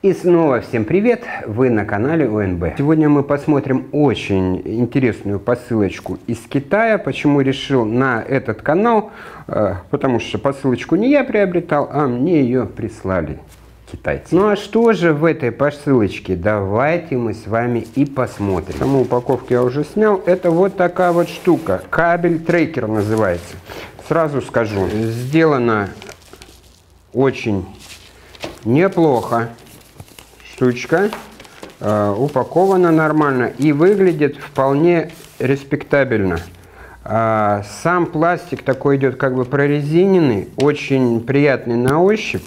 И снова всем привет! Вы на канале ОНБ. Сегодня мы посмотрим очень интересную посылочку из Китая. Почему решил на этот канал? Потому что посылочку не я приобретал, а мне ее прислали китайцы. Ну а что же в этой посылочке? Давайте мы с вами и посмотрим. Саму упаковку я уже снял. Это вот такая вот штука. Кабель-трекер называется. Сразу скажу, сделано очень неплохо. Штучка упакована нормально и выглядит вполне респектабельно. Сам пластик такой идет как бы прорезиненный, очень приятный на ощупь.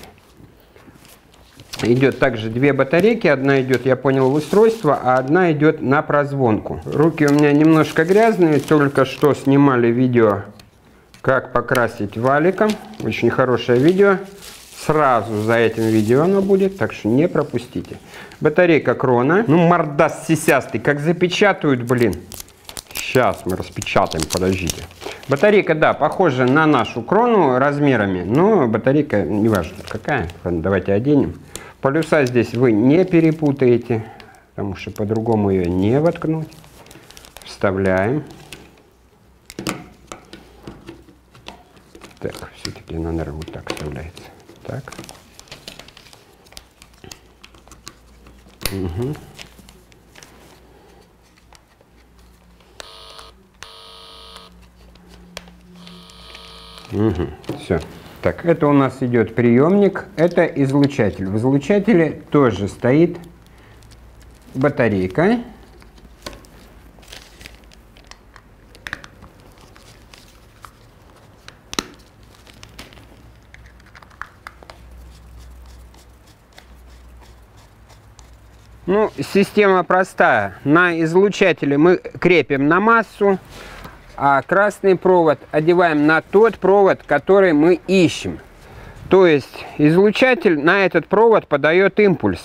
Идет также две батарейки, одна идет, я понял, в устройство, а одна идет на прозвонку. Руки у меня немножко грязные, только что снимали видео, как покрасить валиком. Очень хорошее видео. Сразу за этим видео оно будет, так что не пропустите. Батарейка Крона. Ну, мордас сисястый, как запечатают, блин. Сейчас мы распечатаем, подождите. Батарейка, да, похожа на нашу Крону размерами, но батарейка, неважно какая. Ладно, давайте оденем. Полюса здесь вы не перепутаете, потому что по-другому ее не воткнуть. Вставляем. Так, все-таки она, наверное, вот так вставляется. Так. Угу. Угу. Все. Так, это у нас идет приемник, это излучатель. В излучателе тоже стоит батарейка. Ну, система простая. На излучателе мы крепим на массу, а красный провод одеваем на тот провод, который мы ищем. То есть излучатель на этот провод подает импульс.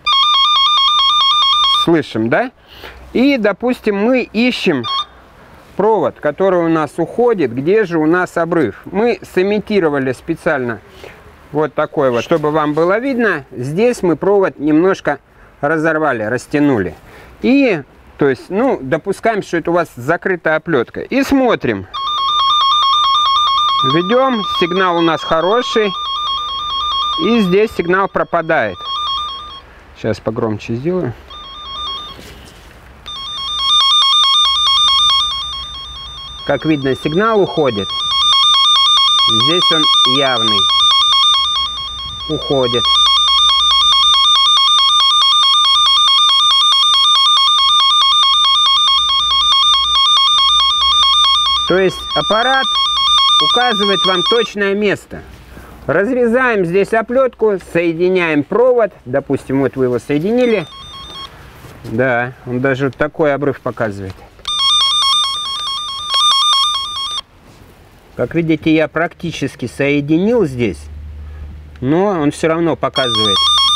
Слышим, да? И, допустим, мы ищем провод, который у нас уходит. Где же у нас обрыв? Мы сымитировали специально вот такой вот, чтобы вам было видно. Здесь мы провод немножко разорвали, растянули. И, то есть, ну, допускаем, что это у вас закрытая оплетка. И смотрим. Ведем, сигнал у нас хороший. И здесь сигнал пропадает. Сейчас погромче сделаю. Как видно, сигнал уходит. Здесь он явный. Уходит. То есть аппарат указывает вам точное место. Разрезаем здесь оплетку, соединяем провод. Допустим, вот вы его соединили. Да, он даже вот такой обрыв показывает. Как видите, я практически соединил здесь, но он все равно показывает.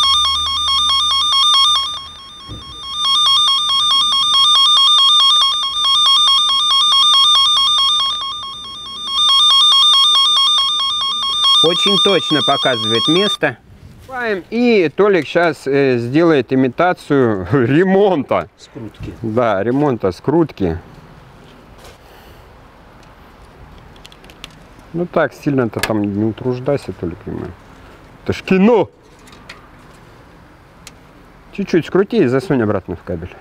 Очень точно показывает место. И Толик сейчас сделает имитацию ремонта. Скрутки. Да, ремонта скрутки. Ну так, сильно-то там не утруждайся, Толик, понимаю. Это ж кино! Чуть-чуть скрути и засунь обратно в кабель.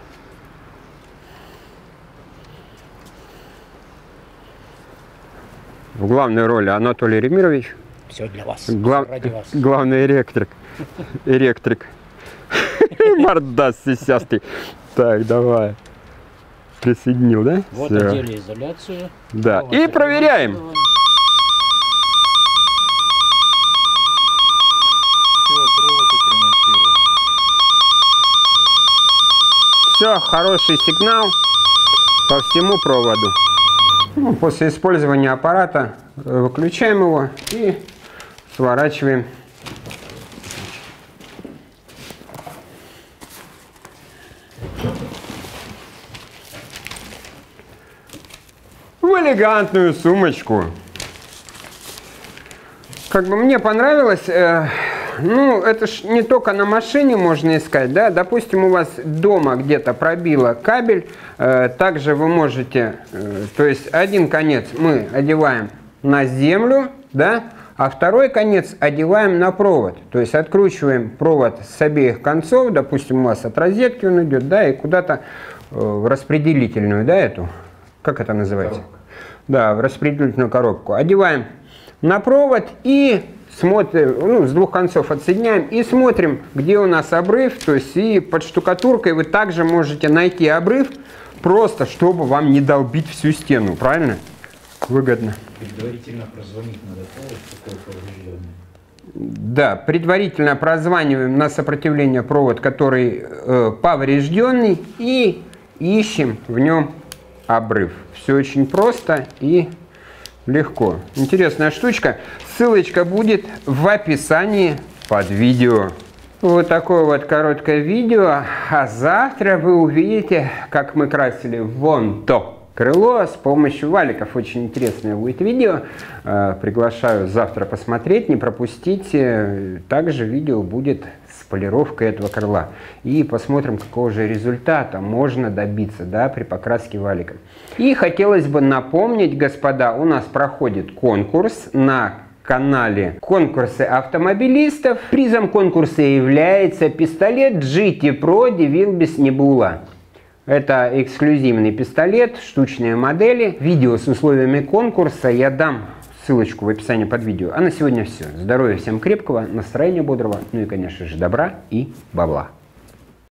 В главной роли Анатолий Ремирович. Все для вас. Ради вас. Главный электрик. Электрик. Мордас сисястый. Так, давай. Присоединил, да? Вот одели изоляцию. Да. И проверяем. Все, хороший сигнал по всему проводу. Ну, после использования аппарата выключаем его и сворачиваем. В элегантную сумочку. Как бы мне понравилось Ну, это ж не только на машине можно искать, да. Допустим, у вас дома где-то пробило кабель, также вы можете, то есть один конец мы одеваем на землю, да, а второй конец одеваем на провод. То есть откручиваем провод с обеих концов, допустим, у вас от розетки он идет, да, и куда-то в распределительную, да, эту, как это называется? Коробка. Да, в распределительную коробку. Одеваем на провод и смотрим, ну, с двух концов отсоединяем и смотрим, где у нас обрыв. То есть и под штукатуркой вы также можете найти обрыв, просто чтобы вам не долбить всю стену, правильно? Выгодно. Предварительно прозвонить надо, какой поврежденный. Да, предварительно прозваниваем на сопротивление провод, который поврежденный, и ищем в нем обрыв. Все очень просто и легко. Интересная штучка. Ссылочка будет в описании под видео. Вот такое вот короткое видео. А завтра вы увидите, как мы красили вон то крыло с помощью валиков. Очень интересное будет видео. Приглашаю завтра посмотреть, не пропустите. Также видео будет с полировкой этого крыла. И посмотрим, какого же результата можно добиться, да, при покраске валиком. И хотелось бы напомнить, господа, у нас проходит конкурс на канале «Конкурсы автомобилистов». Призом конкурса является пистолет GT Pro DeWilby Nebula. Это эксклюзивный пистолет, штучные модели. Видео с условиями конкурса я дам ссылочку в описании под видео. А на сегодня все. Здоровья всем крепкого, настроения бодрого, ну и, конечно же, добра и бабла.